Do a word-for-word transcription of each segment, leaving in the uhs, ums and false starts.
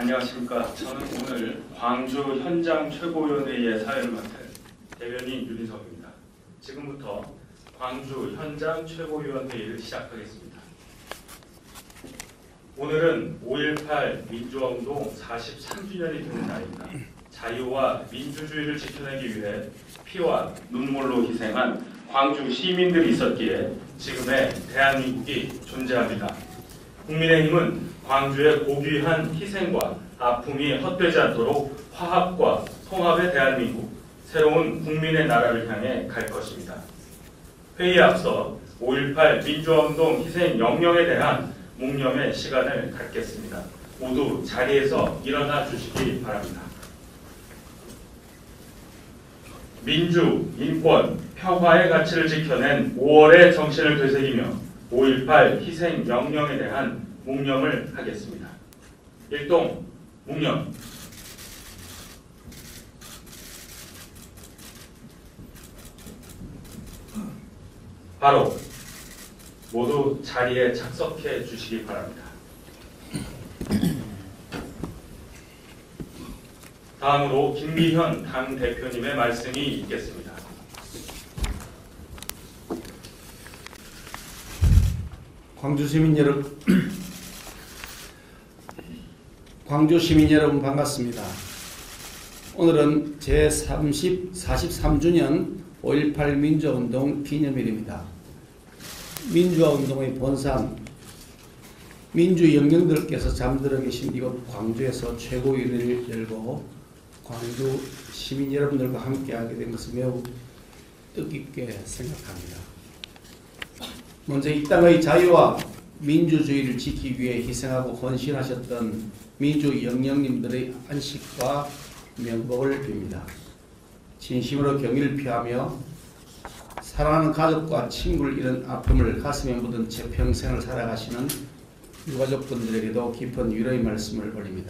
안녕하십니까. 저는 오늘 광주 현장 최고위원회의 사회를 맡은 대변인 윤희석입니다. 지금부터 광주 현장 최고위원회의를 시작하겠습니다. 오늘은 오일팔 민주화운동 사십삼 주년이 되는 날입니다. 자유와 민주주의를 지켜내기 위해 피와 눈물로 희생한 광주 시민들이 있었기에 지금의 대한민국이 존재합니다. 국민의힘은 광주의 고귀한 희생과 아픔이 헛되지 않도록 화합과 통합의 대한민국, 새로운 국민의 나라를 향해 갈 것입니다. 회의에 앞서 오일팔 민주화운동 희생 영령에 대한 묵념의 시간을 갖겠습니다. 모두 자리에서 일어나 주시기 바랍니다. 민주, 인권, 평화의 가치를 지켜낸 오월의 정신을 되새기며 오일팔 희생 영령에 대한 묵념을 하겠습니다. 일동 묵념. 바로 모두 자리에 착석해 주시기 바랍니다. 다음으로 김기현 당대표님의 말씀이 있겠습니다. 광주 시민 여러분, 광주 시민 여러분 반갑습니다. 오늘은 제사십삼 주년 오일팔 민주화운동 기념일입니다. 민주화운동의 본산, 민주영령들께서 잠들어 계신 이곳 광주에서 최고위원회를 열고 광주 시민 여러분들과 함께하게 된 것을 매우 뜻깊게 생각합니다. 먼저 이 땅의 자유와 민주주의를 지키기 위해 희생하고 헌신하셨던 민주영령님들의 안식과 명복을 빕니다. 진심으로 경의를 표하며 사랑하는 가족과 친구를 잃은 아픔을 가슴에 묻은 채 평생을 살아가시는 유가족분들에게도 깊은 위로의 말씀을 올립니다.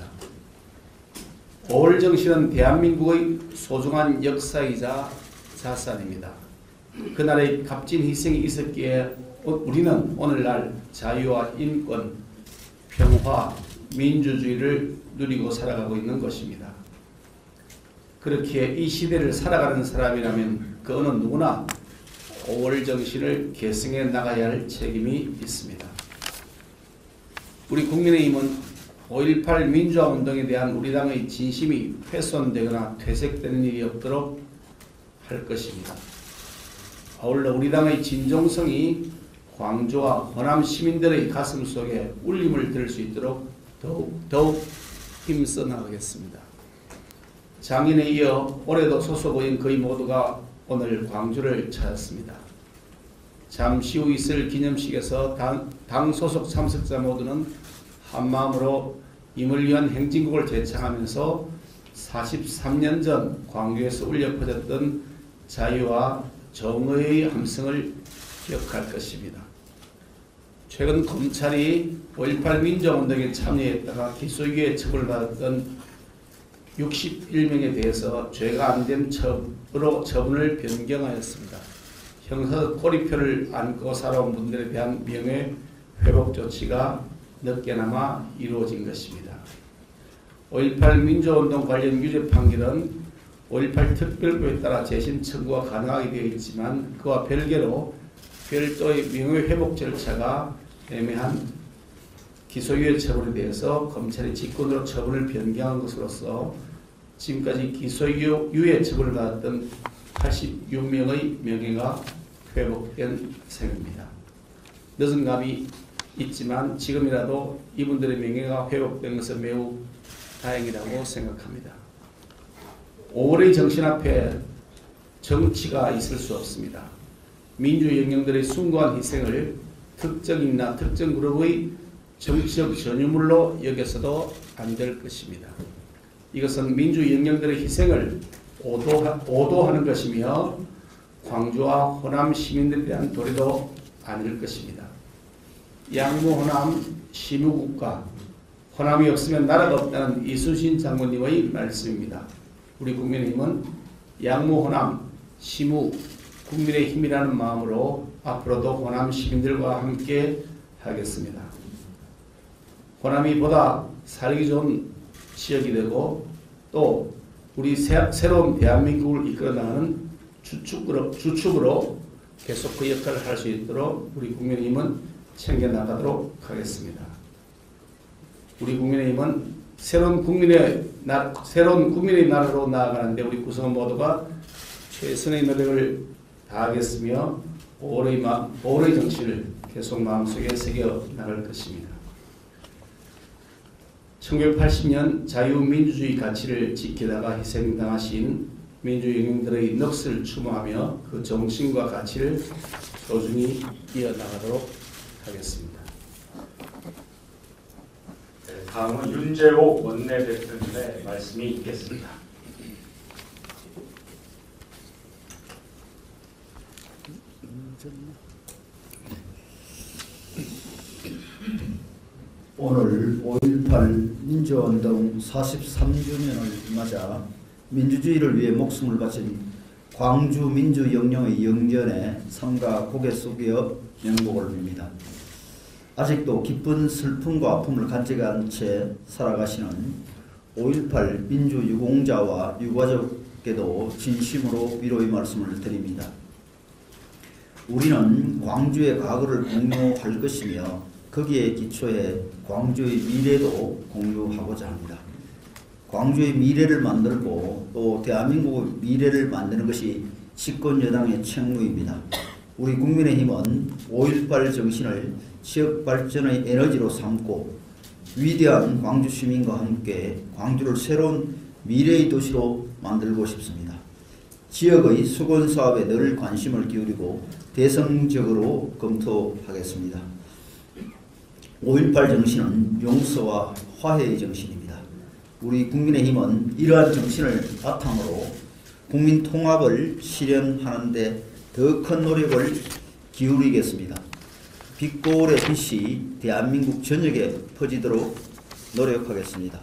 오월 정신은 대한민국의 소중한 역사이자 자산입니다. 그날의 값진 희생이 있었기에 우리는 오늘날 자유와 인권, 평화, 민주주의를 누리고 살아가고 있는 것입니다. 그렇기에 이 시대를 살아가는 사람이라면 그 어느 누구나 오월 정신을 계승해 나가야 할 책임이 있습니다. 우리 국민의힘은 오일팔 민주화운동에 대한 우리 당의 진심이 훼손되거나 퇴색되는 일이 없도록 할 것입니다. 아울러 우리 당의 진정성이 광주와 호남 시민들의 가슴 속에 울림을 들 수 있도록 더욱, 더욱 힘써 나가겠습니다. 작년에 이어 올해도 소속 의원 거의 모두가 오늘 광주를 찾았습니다. 잠시 후 있을 기념식에서 당, 당 소속 참석자 모두는 한마음으로 임을 위한 행진곡을 제창하면서 사십삼 년 전 광주에서 울려 퍼졌던 자유와 정의의 함성을 기억할 것입니다. 최근 검찰이 오일팔 민주화운동에 참여했다가 기소유예 처벌받았던 육십일 명에 대해서 죄가 안 된 처벌로 처분을 변경하였습니다. 형사적 고리표를 안고 살아온 분들에 대한 명예 회복 조치가 늦게나마 이루어진 것입니다. 오일팔 민주화운동 관련 유죄 판결은 오일팔 특별법에 따라 재심 청구가 가능하게 되어 있지만 그와 별개로 별도의 명예회복 절차가 애매한 기소유예 처분에 대해서 검찰이 직권으로 처분을 변경한 것으로서 지금까지 기소유예 처분을 받았던 팔십육 명의 명예가 회복된 셈입니다. 늦은 감이 있지만 지금이라도 이분들의 명예가 회복된 것은 매우 다행이라고 생각합니다. 오월의 정신 앞에 정치가 있을 수 없습니다. 민주영령들의 숭고한 희생을 특정인이나 특정 그룹의 정치적 전유물로 여겨서도 안 될 것입니다. 이것은 민주영령들의 희생을 오도하, 오도하는 것이며 광주와 호남 시민들에 대한 도리도 아닐 것입니다. 양무 호남 시무국가, 호남이 없으면 나라가 없다는 이순신 장군님의 말씀입니다. 우리 국민의힘은 양무 호남 시무 국민의 힘이라는 마음으로 앞으로도 호남 시민들과 함께 하겠습니다. 호남이 보다 살기 좋은 지역이 되고 또 우리 새, 새로운 대한민국을 이끌어나가는 주축으로, 주축으로 계속 그 역할을 할 수 있도록 우리 국민의힘은 챙겨나가도록 하겠습니다. 우리 국민의힘은 새로운 국민의 나, 새로운 국민의 나라로 나아가는데 우리 구성원 모두가 최선의 노력을 다하겠으며 오래의, 마, 오래의 정치를 계속 마음속에 새겨 나갈 것입니다. 천구백팔십 년 자유민주주의 가치를 지키다가 희생당하신 민주영웅들의 넋을 추모하며 그 정신과 가치를 소중히 이어나가도록 하겠습니다. 네, 다음은 윤재옥 원내대표님의 말씀이 있겠습니다. 오늘 오일팔 민주화운동 사십삼 주년을 맞아 민주주의를 위해 목숨을 바친 광주 민주영령의 영전에 삼가 고개 숙여 명복을 빕니다. 아직도 기쁜 슬픔과 아픔을 간직한 채 살아가시는 오일팔 민주유공자와 유가족께도 진심으로 위로의 말씀을 드립니다. 우리는 광주의 과거를 공유할 것이며 거기에 기초해 광주의 미래도 공유하고자 합니다. 광주의 미래를 만들고 또 대한민국의 미래를 만드는 것이 집권 여당의 책무입니다. 우리 국민의힘은 오일팔 정신을 지역 발전의 에너지로 삼고 위대한 광주 시민과 함께 광주를 새로운 미래의 도시로 만들고 싶습니다. 지역의 수건 사업에 늘 관심을 기울이고 대성적으로 검토하겠습니다. 오일팔 정신은 용서와 화해의 정신입니다. 우리 국민의힘은 이러한 정신을 바탕으로 국민 통합을 실현하는 데 더 큰 노력을 기울이겠습니다. 빛고울의 빛이 대한민국 전역에 퍼지도록 노력하겠습니다.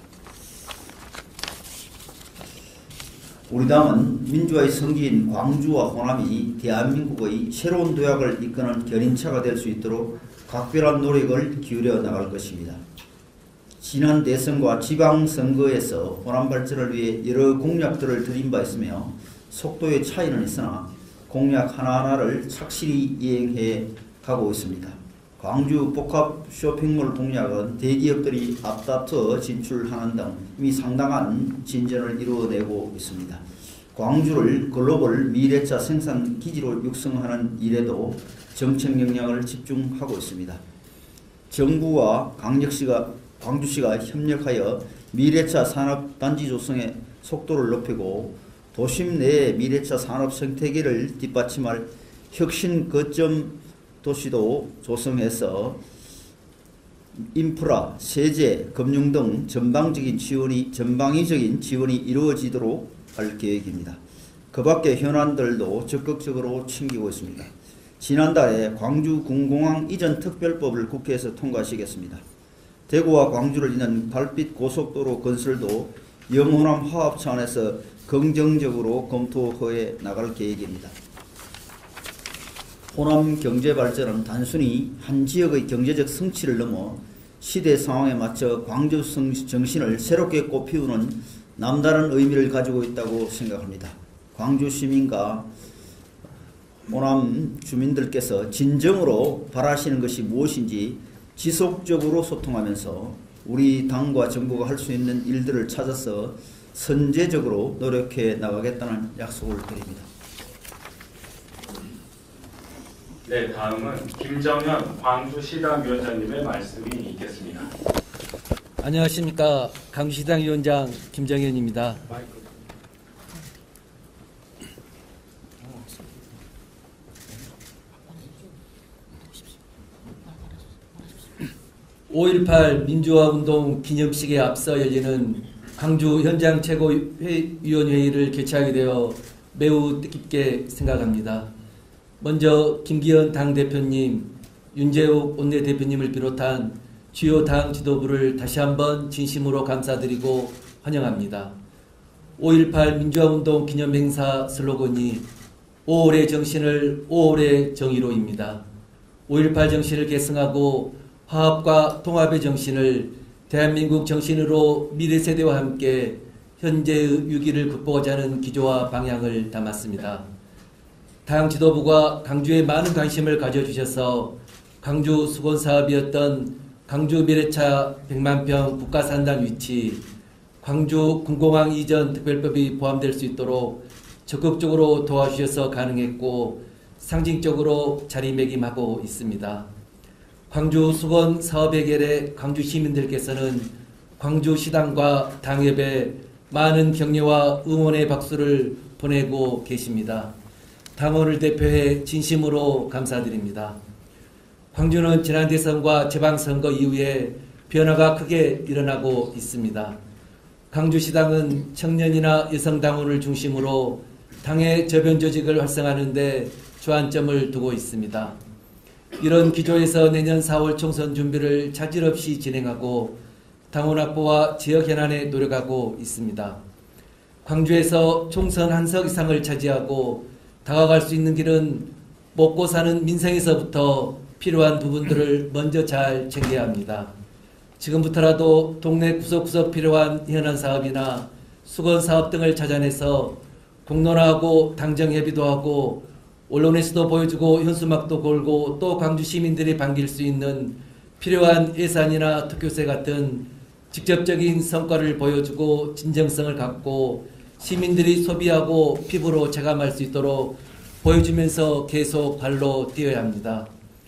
우리 당은 민주화의 성지인 광주와 호남이 대한민국의 새로운 도약을 이끄는 견인차가 될 수 있도록 각별한 노력을 기울여 나갈 것입니다. 지난 대선과 지방선거에서 호남 발전을 위해 여러 공약들을 드린 바 있으며 속도의 차이는 있으나 공약 하나하나를 착실히 이행해 가고 있습니다. 광주 복합 쇼핑몰 공약은 대기업들이 앞다퉈 진출하는 등 이미 상당한 진전을 이루어내고 있습니다. 광주를 글로벌 미래차 생산 기지로 육성하는 일에도 정책 역량을 집중하고 있습니다. 정부와 강력시가, 광주시가 협력하여 미래차 산업단지 조성의 속도를 높이고 도심 내의 미래차 산업 생태계를 뒷받침할 혁신 거점 도시도 조성해서 인프라, 세제, 금융 등 전방적인 지원이, 전방위적인 지원이 이루어지도록 할 계획입니다. 그 밖의 현안들도 적극적으로 챙기고 있습니다. 지난달에 광주 군공항 이전 특별법을 국회에서 통과시켰습니다. 대구와 광주를 잇는 달빛 고속도로 건설도 영호남 화합 차원에서 긍정적으로 검토해 나갈 계획입니다. 호남 경제 발전은 단순히 한 지역의 경제적 성취를 넘어 시대 상황에 맞춰 광주 정신을 새롭게 꽃피우는 남다른 의미를 가지고 있다고 생각합니다. 광주 시민과 호남 주민들께서 진정으로 바라시는 것이 무엇인지 지속적으로 소통하면서 우리 당과 정부가 할 수 있는 일들을 찾아서 선제적으로 노력해 나가겠다는 약속을 드립니다. 네, 다음은 김정현 광주시당 위원장님의 말씀이 있겠습니다. 안녕하십니까. 광주시당 위원장 김정현입니다. 오일팔 민주화운동 기념식에 앞서 열리는 광주 현장 최고위원회의를 개최하게 되어 매우 뜻깊게 생각합니다. 먼저 김기현 당대표님, 윤재욱 원내대표님을 비롯한 주요 당 지도부를 다시 한번 진심으로 감사드리고 환영합니다. 오일팔 민주화운동 기념행사 슬로건이 오월의 정신을 오월의 정의로입니다. 오일팔 정신을 계승하고 화합과 통합의 정신을 대한민국 정신으로 미래 세대와 함께 현재의 위기를 극복하자는 기조와 방향을 담았습니다. 당 지도부가 강주에 많은 관심을 가져주셔서 강주 수건사업이었던 강주 미래차 백만 평 국가산단 위치, 광주 군공항 이전 특별법이 포함될 수 있도록 적극적으로 도와주셔서 가능했고 상징적으로 자리매김하고 있습니다. 광주 수건 사업 해결에 광주 시민들께서는 광주시당과 당협에 많은 격려와 응원의 박수를 보내고 계십니다. 당원을 대표해 진심으로 감사드립니다. 광주는 지난 대선과 지방선거 이후에 변화가 크게 일어나고 있습니다. 광주시당은 청년이나 여성 당원을 중심으로 당의 저변 조직을 활성화하는 데 주안점을 두고 있습니다. 이런 기조에서 내년 사월 총선 준비를 차질 없이 진행하고 당원 확보와 지역 현안에 노력하고 있습니다. 광주에서 총선 한 석 이상을 차지하고 다가갈 수 있는 길은 먹고 사는 민생에서부터 필요한 부분들을 먼저 잘 챙겨야 합니다. 지금부터라도 동네 구석구석 필요한 현안 사업이나 수건 사업 등을 찾아내서 공론화하고 당정 협의도 하고 언론에서도 보여주고 현수막도 걸고 또 광주 시민들이 반길 수 있는 필요한 예산이나 특교세 같은 직접적인 성과를 보여주고 진정성을 갖고 시민들이 소비하고 피부로 체감할 수 있도록 보여주면서 계속 발로 뛰어야 합니다.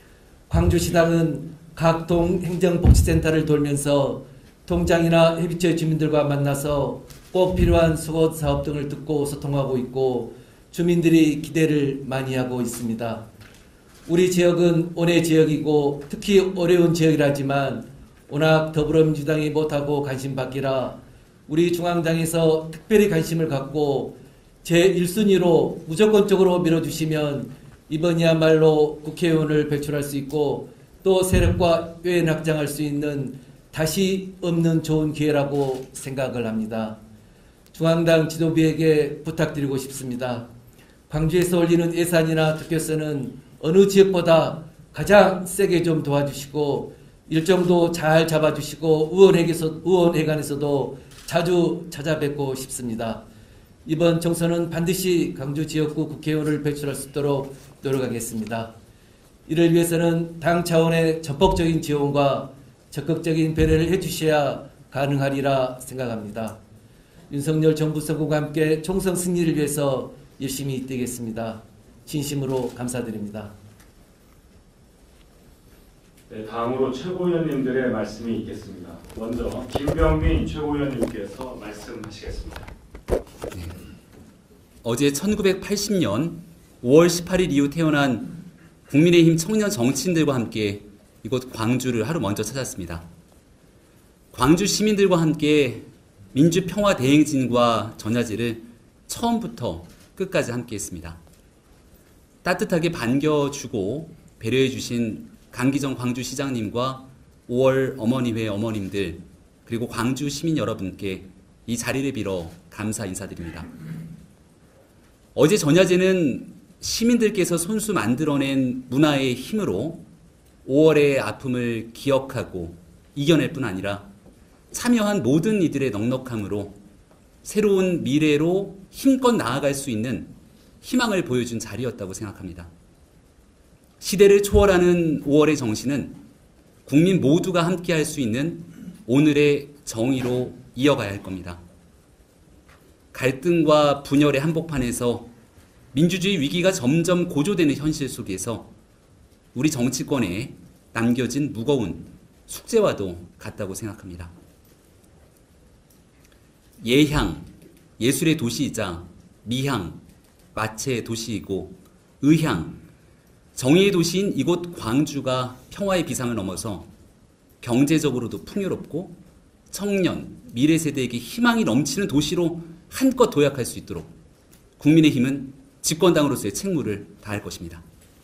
광주시당은 각 동 행정복지센터를 돌면서 통장이나 협의체 주민들과 만나서 꼭 필요한 수거 사업 등을 듣고 소통하고 있고 주민들이 기대를 많이 하고 있습니다. 우리 지역은 원의 지역이고 특히 어려운 지역이라지만 워낙 더불어민주당이 못하고 관심 받기라 우리 중앙당에서 특별히 관심을 갖고 제일 순위로 무조건적으로 밀어주시면 이번이야말로 국회의원을 배출할 수 있고 또 세력과 외연 확장할 수 있는 다시 없는 좋은 기회라고 생각을 합니다. 중앙당 지도부에게 부탁드리고 싶습니다. 광주에서 올리는 예산이나 특교세는 어느 지역보다 가장 세게 좀 도와주시고 일정도 잘 잡아주시고 의원회에서, 의원회관에서도 자주 찾아뵙고 싶습니다. 이번 총선은 반드시 광주 지역구 국회의원을 배출할 수 있도록 노력하겠습니다. 이를 위해서는 당 차원의 전폭적인 지원과 적극적인 배려를 해주셔야 가능하리라 생각합니다. 윤석열 정부 성공과 함께 총선 승리를 위해서 열심히 뛰겠습니다. 진심으로 감사드립니다. 네, 다음으로 최고위원님들의 말씀이 있겠습니다. 먼저 김병민 최고위원님께서 말씀하시겠습니다. 네. 어제 천구백팔십 년 오월 십팔일 이후 태어난 국민의힘 청년 정치인들과 함께 이곳 광주를 하루 먼저 찾았습니다. 광주 시민들과 함께 민주평화대행진과 전야제를 처음부터 끝까지 함께했습니다. 따뜻하게 반겨주고 배려해주신 강기정 광주시장님과 오월 어머니회 어머님들 그리고 광주 시민 여러분께 이 자리를 빌어 감사 인사드립니다. 어제 전야제는 시민들께서 손수 만들어낸 문화의 힘으로 오월의 아픔을 기억하고 이겨낼 뿐 아니라 참여한 모든 이들의 넉넉함으로 새로운 미래로 힘껏 나아갈 수 있는 희망을 보여준 자리였다고 생각합니다. 시대를 초월하는 오월의 정신은 국민 모두가 함께할 수 있는 오늘의 정의로 이어가야 할 겁니다. 갈등과 분열의 한복판에서 민주주의 위기가 점점 고조되는 현실 속에서 우리 정치권에 남겨진 무거운 숙제와도 같다고 생각합니다. 예향, 예술의 도시이자 미향, 마체의 도시이고 의향, 정의의 도시인 이곳 광주가 평화의 비상을 넘어서 경제적으로도 풍요롭고 청년, 미래 세대에게 희망이 넘치는 도시로 한껏 도약할 수 있도록 국민의힘은 집권당으로서의 책무를 다할 것입니다.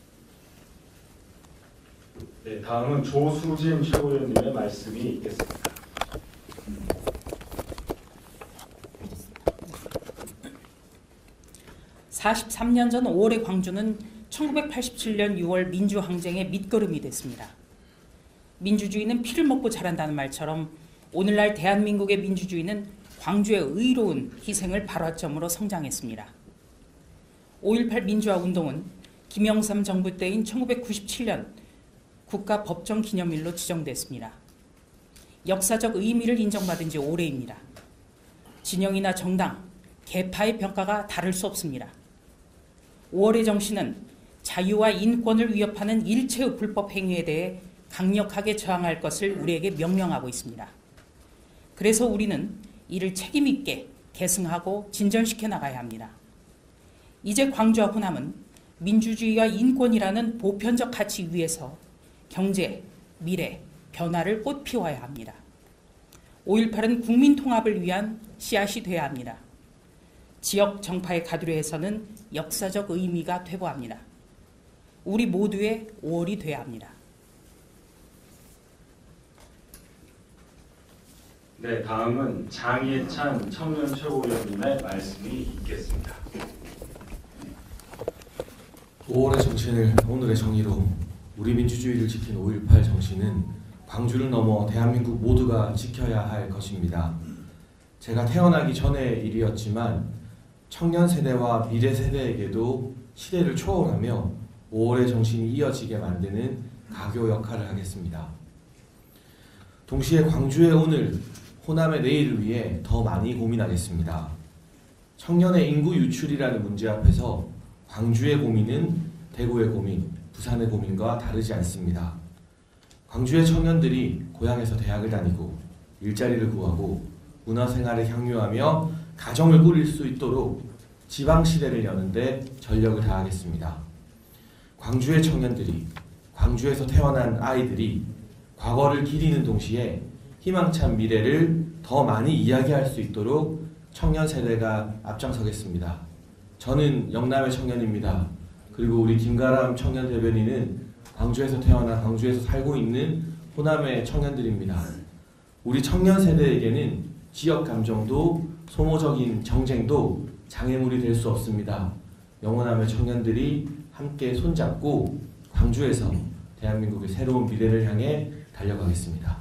네, 다음은 조수진 최고위원님의 말씀이 있겠습니다. 사십삼 년 전 오월의 광주는 천구백팔십칠 년 유월 민주항쟁의 밑거름이 됐습니다. 민주주의는 피를 먹고 자란다는 말처럼 오늘날 대한민국의 민주주의는 광주의 의로운 희생을 발화점으로 성장했습니다. 오일팔 민주화 운동은 김영삼 정부 때인 천구백구십칠 년 국가법정기념일로 지정됐습니다. 역사적 의미를 인정받은 지 오래입니다. 진영이나 정당, 계파의 평가가 다를 수 없습니다. 오월의 정신은 자유와 인권을 위협하는 일체의 불법 행위에 대해 강력하게 저항할 것을 우리에게 명령하고 있습니다. 그래서 우리는 이를 책임 있게 계승하고 진전시켜 나가야 합니다. 이제 광주와 호남은 민주주의와 인권이라는 보편적 가치 위에서 경제, 미래, 변화를 꽃피워야 합니다. 오일팔은 국민 통합을 위한 씨앗이 돼야 합니다. 지역 정파의 가두리에서는 역사적 의미가 되고 합니다. 우리 모두의 오월이 돼야 합니다. 네, 다음은 장예찬 청년 최고위원님의 말씀이 있겠습니다. 오월의 정신을 오늘의 정의로 우리 민주주의를 지킨 오일팔 정신은 광주를 넘어 대한민국 모두가 지켜야 할 것입니다. 제가 태어나기 전의 일이었지만 청년 세대와 미래 세대에게도 시대를 초월하며 오월의 정신이 이어지게 만드는 가교 역할을 하겠습니다. 동시에 광주의 오늘, 호남의 내일을 위해 더 많이 고민하겠습니다. 청년의 인구 유출이라는 문제 앞에서 광주의 고민은 대구의 고민, 부산의 고민과 다르지 않습니다. 광주의 청년들이 고향에서 대학을 다니고 일자리를 구하고 문화생활을 향유하며 가정을 꾸릴 수 있도록 지방시대를 여는데 전력을 다하겠습니다. 광주의 청년들이, 광주에서 태어난 아이들이 과거를 기리는 동시에 희망찬 미래를 더 많이 이야기할 수 있도록 청년 세대가 앞장서겠습니다. 저는 영남의 청년입니다. 그리고 우리 김가람 청년 대변인은 광주에서 태어나 광주에서 살고 있는 호남의 청년들입니다. 우리 청년 세대에게는 지역 감정도 소모적인 정쟁도 장애물이 될 수 없습니다. 영호남의 청년들이 함께 손잡고 광주에서 대한민국의 새로운 미래를 향해 달려가겠습니다.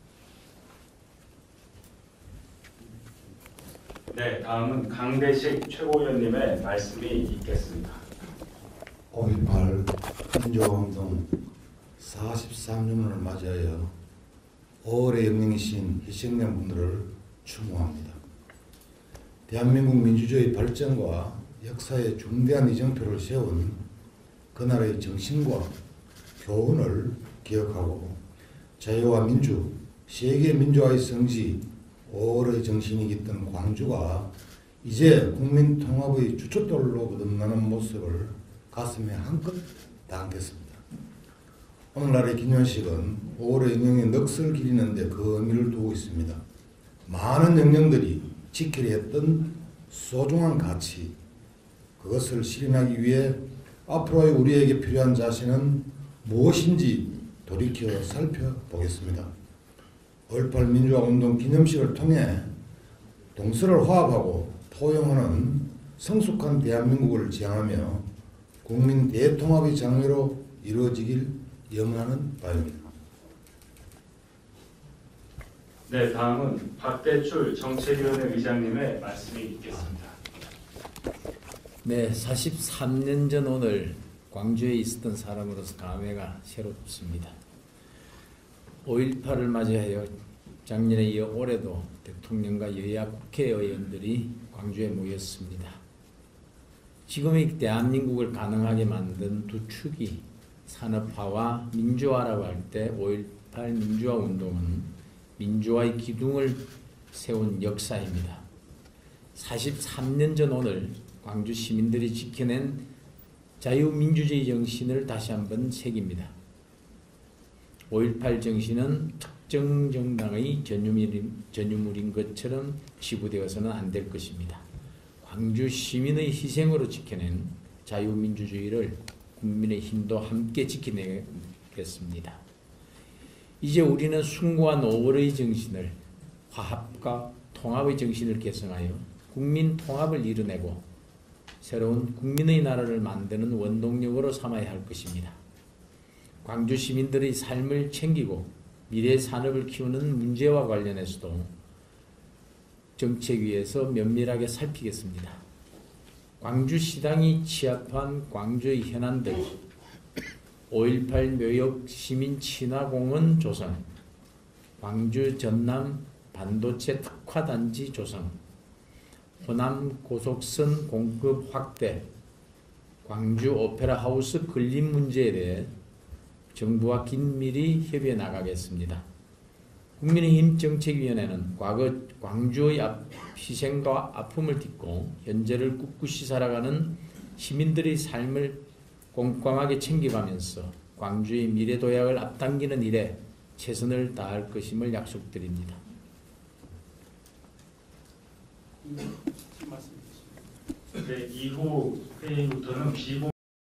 네, 다음은 강대식 최고위원님의 말씀이 있겠습니다. 오일팔 민주화운동 사십삼 주년을 맞이하여 오월의 영령이신 희생양분들을 추모합니다. 대한민국 민주주의 발전과 역사의 중대한 이정표를 세운 그날의 정신과 교훈을 기억하고 자유와 민주, 세계 민주화의 성지 오월의 정신이 깃든 광주가 이제 국민 통합의 주춧돌로 거듭나는 모습을 가슴에 한껏 담겠습니다. 오늘날의 기념식은 오월의 영령의 넋을 기리는 데 그 의미를 두고 있습니다. 많은 영령들이 지키려 했던 소중한 가치, 그것을 실현하기 위해 앞으로의 우리에게 필요한 자세는 무엇인지 돌이켜 살펴보겠습니다. 오일팔 민주화운동 기념식을 통해 동서를 화합하고 포용하는 성숙한 대한민국을 지향하며 국민 대통합의 장래로 이루어지길 염원하는 바입니다. 네, 다음은 박대출 정책위원회 의장님의 말씀이 있겠습니다. 네, 사십삼 년 전 오늘 광주에 있었던 사람으로서 감회가 새롭습니다. 오일팔을 맞이하여 작년에 이어 올해도 대통령과 여야 국회의원들이 광주에 모였습니다. 지금의 대한민국을 가능하게 만든 두 축이 산업화와 민주화라고 할 때 오일팔 민주화 운동은 민주화의 기둥을 세운 역사입니다. 사십삼 년 전 오늘 광주 시민들이 지켜낸 자유민주주의 정신을 다시 한번 새깁니다. 오일팔 정신은 특정 정당의 전유물인, 전유물인 것처럼 치부되어서는 안 될 것입니다. 광주 시민의 희생으로 지켜낸 자유민주주의를 국민의 힘도 함께 지켜내겠습니다. 이제 우리는 숭고한 오월의 정신을 화합과 통합의 정신을 계승하여 국민 통합을 이뤄내고 새로운 국민의 나라를 만드는 원동력으로 삼아야 할 것입니다. 광주 시민들의 삶을 챙기고 미래 산업을 키우는 문제와 관련해서도 정책위에서 면밀하게 살피겠습니다. 광주시당이 취합한 광주의 현안들, 오일팔 묘역 시민 친화공원 조성, 광주 전남 반도체 특화단지 조성, 호남 고속선 공급 확대, 광주 오페라 하우스 건립 문제에 대해 정부와 긴밀히 협의해 나가겠습니다. 국민의힘 정책위원회는 과거 광주의 희생과 아픔을 딛고 현재를 꿋꿋이 살아가는 시민들의 삶을 꼼꼼하게 챙겨가면서 광주의 미래 도약을 앞당기는 일에 최선을 다할 것임을 약속드립니다. 네, 이후 회의부터는 비공